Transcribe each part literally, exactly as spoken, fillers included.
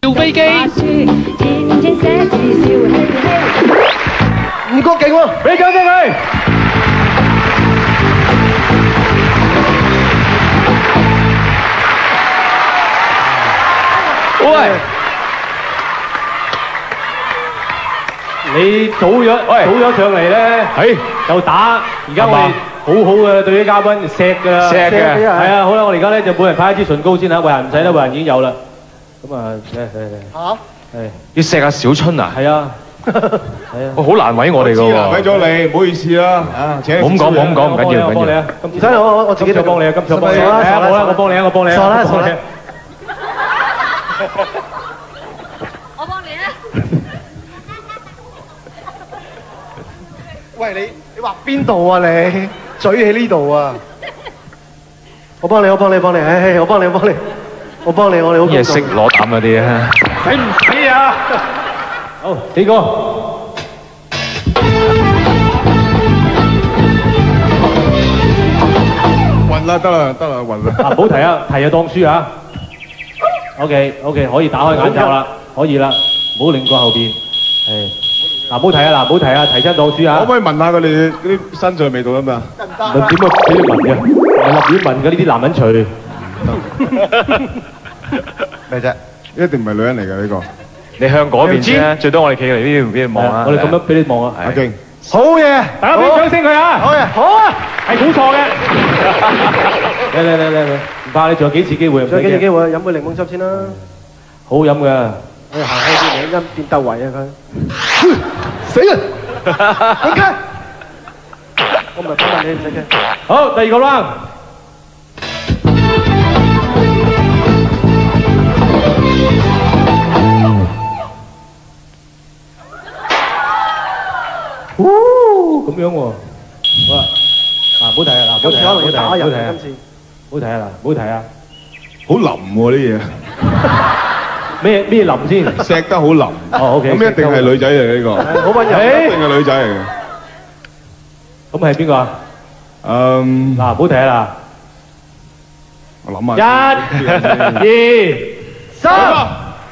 跳飛機。 吳國勁喎，俾掌聲佢。 喂，你早咗早咗上嚟咧，係就打。而家我哋好好嘅對啲嘉賓錫㗎啦， 錫嘅係啊。好啦，我哋而家咧就每人派一支唇膏先嚇，慧嫻唔使啦，慧嫻已經有啦。咁啊，嚟嚟嚟嚇，係要錫下小春啊？ 係啊，係啊， 我好難為我哋㗎喎。 難為咗你，唔好意思啦。啊，請冇咁講，冇咁講，唔緊要，唔緊要。 唔使我我我自己就幫你啊，今次我幫你啊，係啊，好啦，我幫你啊，我幫你啊， 傻啦傻啦。 我幫你啊！ 喂，你你畫邊度啊你？嘴喺呢度啊！我幫你，我幫你，幫你，唉，我幫你，我幫你，我幫你，我哋好嘢識攞膽嗰啲啊！ 使唔使啊？好，幾個？ 暈啦，得啦，得啦，暈啦。 啊，唔好提啊，提就當輸啊。OK，OK，可以打開眼罩啦，可以啦，唔好擰過後邊。係，嗱，唔好提啊，嗱，唔好提啊，提親當輸啊。 可唔可以聞下佢哋嗰啲身上味道啊嘛？ 問點啊？俾你聞嘅，係立亂聞嘅呢啲男人除。 咩啫？一定唔係女人嚟㗎呢個。 你向嗰邊先，最多我哋企嚟呢邊俾你望下。 我哋咁樣俾你望啊。 阿勁， 好嘢！ 大家俾掌聲佢啊！ 好嘢，好啊！ 係估錯嘅。嚟嚟嚟嚟嚟，唔怕，你仲有幾次機會？ 仲有幾次機會？飲杯檸檬汁先啦。 好飲㗎。 我哋行開啲，你一變竇圍啊佢。死啦！點解？我唔係問你唔使驚。 好，第二個 round。咁樣喎，好啦，嗱，唔好睇啊，嗱，唔好睇啊，唔好睇啊，唔好睇啊，唔好睇啊，嗱，唔好睇啊， 好腍喎啲嘢， 咩咩腍先？ 錫得好腍。 哦，OK， 咁一定係女仔嚟嘅呢個， 好溫柔， 一定係女仔嚟嘅。 咁係邊個啊？ 嗯， 嗱，唔好睇啊啦， 我諗一、 下。 二、三。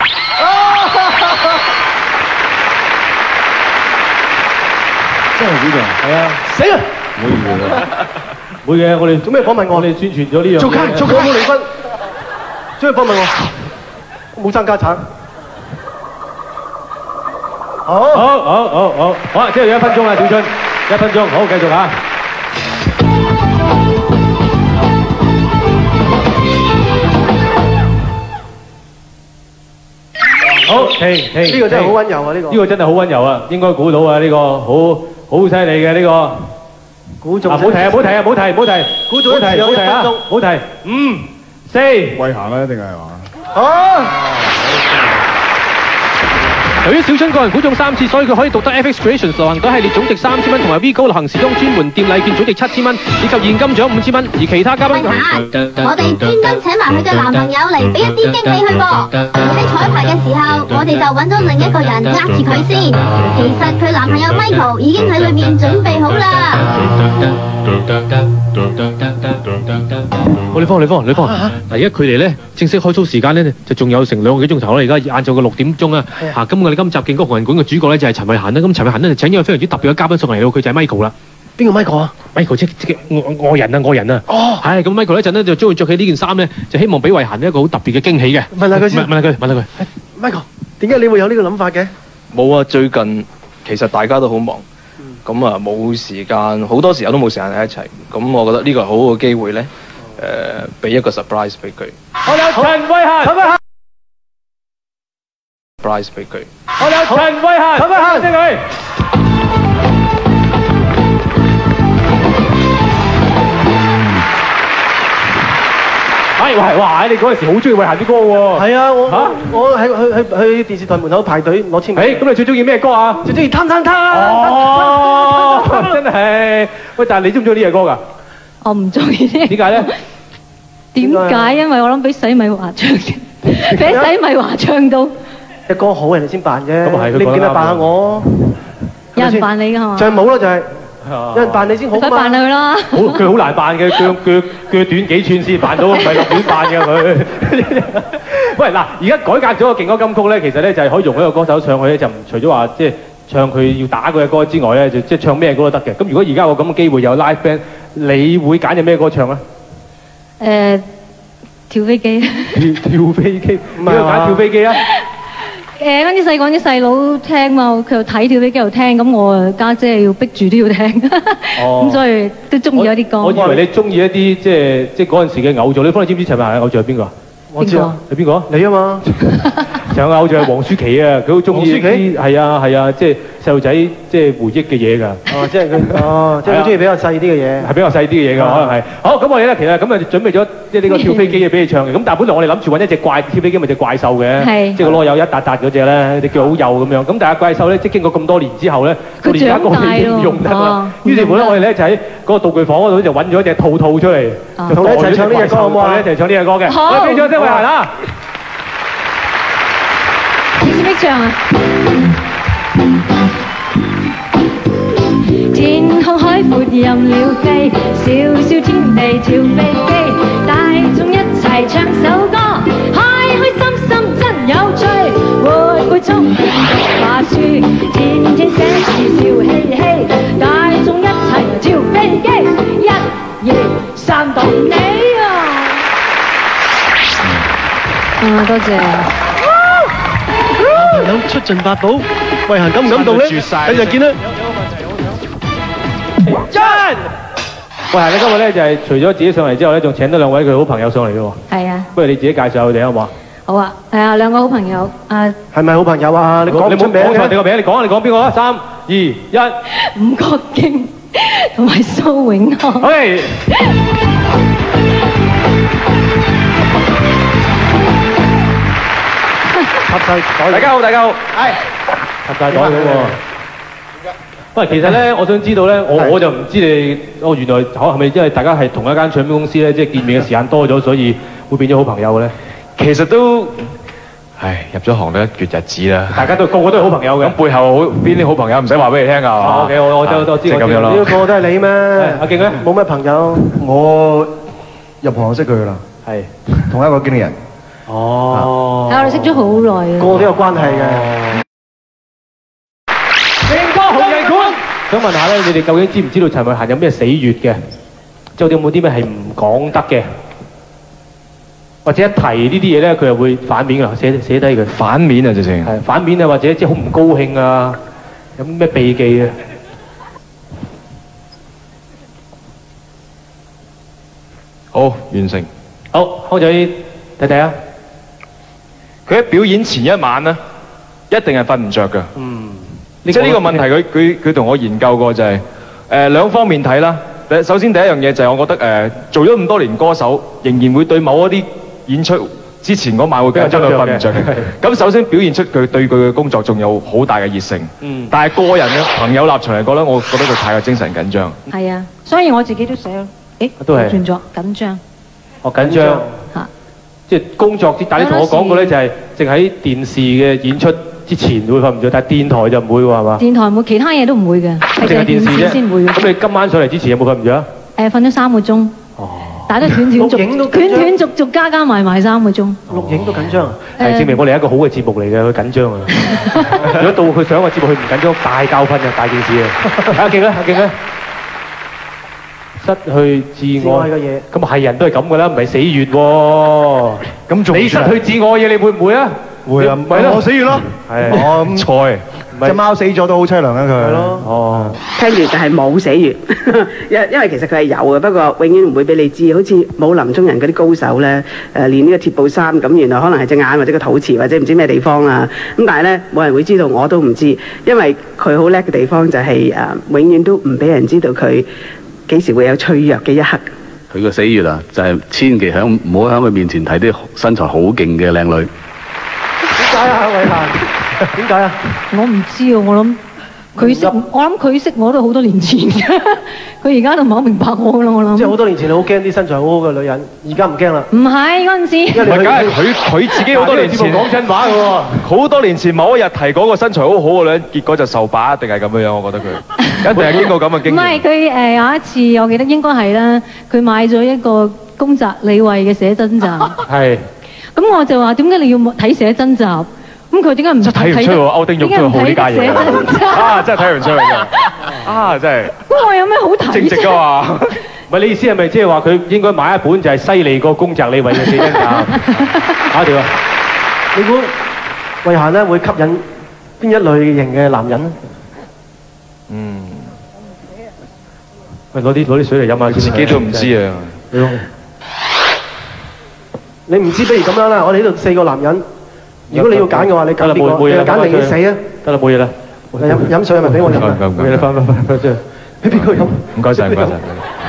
真係估中， 係啊， 死啦！ 唔好意思啦。 會嘅，我哋做咩訪問我？ 我哋宣傳咗呢樣嘢。 做卡做卡冇離婚，做咩訪問我？我冇爭家產。好， 好好好好，好啊！即係有一分鐘啊，小春，一分鐘，好，繼續啊！好，停停， 呢個真係好溫柔啊！呢個呢個真係好溫柔啊，應該估到啊！呢個好好犀利嘅呢個。 估中。 啊！唔好提啊！唔好提啊！唔好提！唔好提！ 估中一次有一分鐘。 唔好提！五、四。 貴行啦，一定係嘛？ 好。 由於小春個人估中三次，所以佢可以獨得 F X Creations 流行袋系列總值三千蚊，同埋 V 高流行時裝專門店禮券總值七千蚊，以及現金獎五千蚊。而其他嘉賓， 我哋專登請埋佢嘅男朋友嚟俾一啲驚喜佢噃。而喺彩排嘅時候，我哋就揾咗另一個人呃住佢先。其實佢男朋友 Michael 已經喺裏面準備好啦。 我哋放，你放，你放。嗱，而家佢哋咧正式開 show 時間咧，就仲有成兩個幾鐘頭啦。而家晏晝嘅六點鐘啊，嚇！咁我哋今集勁歌紅人館嘅主角咧就係陳慧嫻啦。咁陳慧嫻咧就請咗個非常之特別嘅嘉賓上嚟咯，佢就係 Michael 啦。 邊個 Michael 啊 ？Michael 即即愛愛人啊，愛人啊。哦。係咁 Michael 呢陣咧就將會着起呢件衫咧，就希望俾慧嫻一個好特別嘅驚喜嘅。 問下佢先。 問下佢，問下佢。 Michael，點解你會有呢個諗法嘅？ 冇啊，最近其實大家都好忙。咁啊冇時間，好多時候都冇時間喺一齊。咁我覺得呢個係好好嘅機會咧，誒俾一個 surprise 俾佢。 我有陳慧嫻，陳慧嫻 surprise 俾佢。 我有陳慧嫻，陳慧嫻，謝佢。哎，喂，哇！你嗰陣時好中意慧嫻啲歌喎。 係啊，我嚇我喺去去去電視台門口排隊攞簽名。 誒，咁你最中意咩歌啊？ 最中意貪貪貪。 哦，真係。喂，但係你中唔中意呢隻歌㗎？ 我唔中意呢。 點解咧？ 點解？因為我諗俾洗米華唱嘅，俾洗米華唱到。 隻歌好，人哋先扮啫。 咁係， 你唔見得扮下我？ 有人扮你㗎係嘛？ 就係冇咯，就係。有人扮你先好嘛？ 快扮佢啦！ 好，佢好難扮嘅，腳腳腳短幾寸先扮到，唔係立亂扮嘅佢。 喂嗱，而家改革咗個勁歌金曲咧，其實咧就係可以容許個歌手上去咧，就唔除咗話即係唱佢要打佢嘅歌之外咧，就即係唱咩歌都得嘅。咁如果而家有咁嘅機會有 live band，你會揀隻咩歌唱咧？ 誒，跳飛機。 跳跳飛機，點解揀跳飛機啊？ 誒嗰啲細講啲細佬聽嘛，佢又睇跳飛機又聽，咁我家姐要逼住都要聽，咁所以都中意有啲歌。 我以為你中意一啲即係即係嗰陣時嘅偶像，你方你知唔知陳慧嫻嘅偶像係邊個啊？ 我知啊， 係邊個？ 你啊嘛。 上個偶像係黃舒淇啊，佢好中意啲係啊係啊，即係細路仔即係回憶嘅嘢㗎。 哦，即係佢哦，即係佢中意比較細啲嘅嘢， 係比較細啲嘅嘢㗎，可能係。好，咁我哋咧其實咁啊準備咗即係呢個跳飛機嘅俾你唱嘅。咁但係本來我哋諗住揾一隻怪跳飛機咪隻怪獸嘅，即係個籮柚一笪笪嗰隻咧，你叫好幼咁樣。咁但係怪獸咧，即係經過咁多年之後咧，到而家個已經唔用得啦。於是乎咧，我哋咧就喺嗰個道具房嗰度就揾咗一隻兔兔出嚟，就同你一齊唱呢隻歌好唔好啊？一齊唱呢隻歌嘅。好，我哋俾掌聲為嫻啦！ 你識唔識唱啊？天空海闊任鳥飛，小小天地跳飛機，大眾一齊唱首歌，開開心心真有趣，活潑充滿讀話書，天天寫字笑嘻嘻，大眾一齊跳飛機，一二三到你啊！啊，多謝。 有出盡法寶，慧嫻感唔感動咧？睇就見啦。 真！慧嫻，你今日咧就係除咗自己上嚟之後咧，仲請咗兩位佢好朋友上嚟嘅喎。 係啊。 不如你自己介紹佢哋好唔好啊？ 好啊，係啊，兩個好朋友啊。 係咪好朋友啊？你講你冇出名講錯你個名，你講啊！你講邊個啊？三二一。 伍國敬同埋蘇永康。 喂。插晒袋，大家好，大家好，係插晒袋嘅喎。喂，其實咧，我想知道咧，我我就唔知你，哦，原來可係咪因為大家係同一間唱片公司咧，即係見面嘅時間多咗，所以會變咗好朋友嘅咧？ 其實都，唉，入咗行都一段日子啦。 大家都個個都係好朋友嘅。 咁背後好邊啲好朋友唔使話俾你聽㗎，係嘛 ？OK，我我都都知我知。 呢個個都係你咩？ 阿敬咧， 冇咩朋友。 我入行識佢㗎啦， 係同一個經理人。 哦， 係我哋識咗好耐嘅， 個個都有關係嘅。 勁歌紅人館，想問下咧，你哋究竟知唔知道陳慧嫻有咩死穴嘅？即係有冇啲咩係唔講得嘅？或者一提呢啲嘢咧，佢又會反面㗎，寫寫低佢。 反面啊，直情。 係反面啊，或者即係好唔高興啊，有咩秘技啊？ 好，完成。 好，康仔睇睇啊！ 佢喺表演前一晚咧，一定係瞓唔着㗎。 嗯， 即係呢個問題，佢佢佢同我研究過就係誒兩方面睇啦。第首先第一樣嘢就係我覺得誒做咗咁多年歌手，仍然會對某一啲演出之前嗰晚會比較將佢瞓唔着嘅。咁首先表現出佢對佢嘅工作仲有好大嘅熱誠。嗯。但係個人嘅朋友立場嚟講咧，我覺得佢太過精神緊張。 係啊，所以我自己都寫咯。誒， 都係轉咗緊張。 哦，緊張。嚇！即係工作之，但係你同我講過咧，就係淨喺電視嘅演出之前會瞓唔着，但係電台就唔會喎，係嘛？ 電台冇，其他嘢都唔會嘅，係淨係電視先會。 咁你今晚上嚟之前有冇瞓唔着啊？ 誒，瞓咗三個鐘。哦。但係都斷斷續斷斷續續加加埋埋三個鐘。 錄影都緊張啊！ 係證明我哋係一個好嘅節目嚟嘅，佢緊張啊！如果到佢上個節目佢唔緊張，大教訓啊，大件事啊！阿敬咧，阿敬咧。失去自我嘅嘢，咁係人都係咁噶啦，唔係死穴喎。咁仲你失去自我嘅嘢，你會唔會啊？ 會啊，咪我死穴咯。 係我咁菜，隻貓死咗都好凄涼啊佢。係咯。哦。 聽住就係冇死穴，因因為其實佢係有嘅，不過永遠唔會俾你知。好似武林中人嗰啲高手咧，誒練呢個鐵布衫，咁原來可能係隻眼或者個肚臍或者唔知咩地方啊。咁但係咧冇人會知道，我都唔知，因為佢好叻嘅地方就係誒永遠都唔俾人知道佢幾時會有脆弱嘅一刻。 佢個死穴啊，就係千祈響唔好喺佢面前睇啲身材好勁嘅靚女。 點解啊，慧嫻？點解啊？ 我唔知啊，我諗佢識，我諗佢識我都好多年前嘅，佢而家都唔係好明白我啦，我諗。 即係好多年前你好驚啲身材好好嘅女人，而家唔驚啦。 唔係嗰陣時。 唔係，梗係佢佢自己好多年前講真話嘅喎。 好多年前某一日提嗰個身材好好嘅女人，結果就受把，一定係咁樣樣。我覺得佢一定係經過咁嘅經驗。 唔係佢誒有一次，我記得應該係啦，佢買咗一個宮澤理惠嘅寫真集。 係。咁咁我就話點解你要睇寫真集？咁佢點解唔睇唔出喎？歐丁玉真係好呢家嘢啊！真係睇唔出嚟㗎。啊！真係。 咁我有咩好睇？ 正直㗎嘛。 唔係你意思係咪即係話佢應該買一本就係犀利過宮澤理惠嘅寫真集？下一條啊！ 你估慧嫻咧會吸引邊一類型嘅男人咧？ 嗯。 喂，攞啲攞啲水嚟飲下， 自己都唔知啊。 你唔知，不如咁樣啦，我哋呢度四個男人，如果你要揀嘅話，你揀邊個？你揀寧願死啊！ 得啦，冇嘢啦。 飲飲水係咪俾我飲啊？ 冇嘢啦，翻翻翻翻先。 俾邊個飲？ 唔該晒，唔該晒。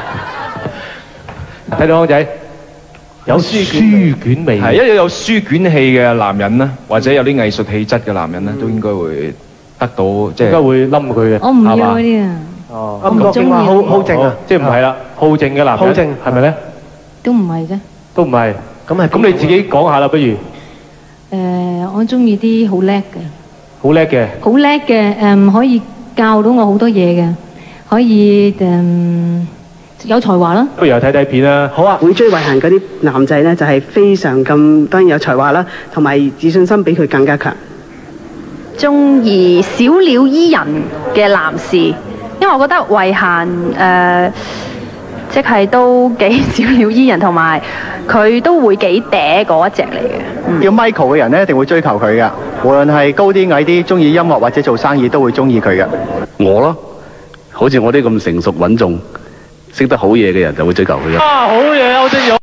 睇到康仔有書書卷味， 係一有有書卷氣嘅男人咧，或者有啲藝術氣質嘅男人咧，都應該會得到即係。 應該會冧佢嘅。 我唔要嗰啲啊。 哦。 咁郭靖話好好靜啊， 即係唔係啦，好靜嘅男人。 好靜係咪咧？ 都唔係啫。 都唔係。 咁係。 咁你自己講下啦，不如。 誒，我中意啲好叻嘅。 好叻嘅。 好叻嘅，誒可以教到我好多嘢嘅，可以誒有才華啦。 不如又睇睇片啦。 好啊，會追慧嫻嗰啲男仔咧，就係非常咁當然有才華啦，同埋自信心比佢更加強。 中意小鳥依人嘅男士，因為我覺得慧嫻誒，即係都幾小鳥依人，同埋佢都會幾嗲嗰一隻嚟嘅。 叫 Michael 嘅人咧，一定會追求佢噶，無論係高啲矮啲，中意音樂或者做生意都會中意佢嘅。 我咯，好似我啲咁成熟穩重、識得好嘢嘅人就會追求佢嘅。 啊，好嘢，歐丁勇。